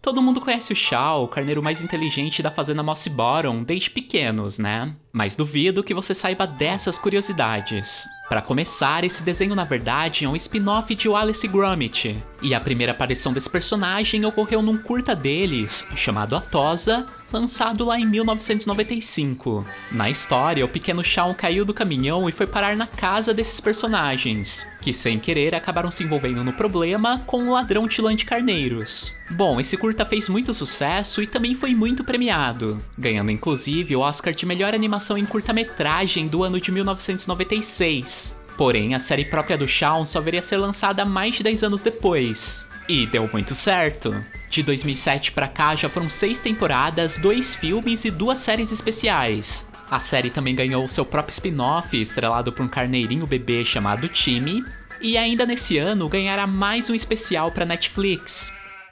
Todo mundo conhece o Shao, o carneiro mais inteligente da fazenda Mossy Bottom, desde pequenos, né? Mas duvido que você saiba dessas curiosidades. Para começar, esse desenho na verdade é um spin-off de Wallace e Gromit, e a primeira aparição desse personagem ocorreu num curta deles, chamado A Tosa, lançado lá em 1995. Na história, o pequeno Shao caiu do caminhão e foi parar na casa desses personagens, que sem querer acabaram se envolvendo no problema com um ladrão de lã de carneiros. Bom, esse curta fez muito sucesso e também foi muito premiado, ganhando inclusive o Oscar de melhor animação em curta-metragem do ano de 1996. Porém, a série própria do Shao só viria a ser lançada mais de 10 anos depois. E deu muito certo. De 2007 pra cá já foram 6 temporadas, 2 filmes e 2 séries especiais. A série também ganhou seu próprio spin-off, estrelado por um carneirinho bebê chamado Timmy. E ainda nesse ano ganhará mais um especial pra Netflix,